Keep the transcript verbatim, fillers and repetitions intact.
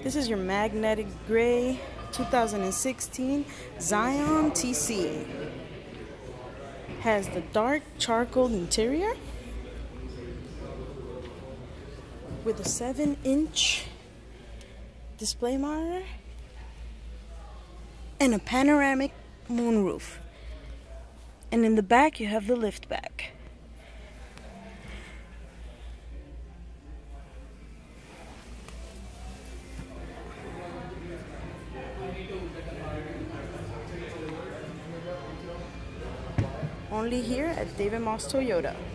This is your magnetic gray two thousand sixteen Scion T C. Has the dark charcoal interior with a seven inch display monitor and a panoramic moonroof. And in the back you have the lift back. Only here at David Moss Toyota.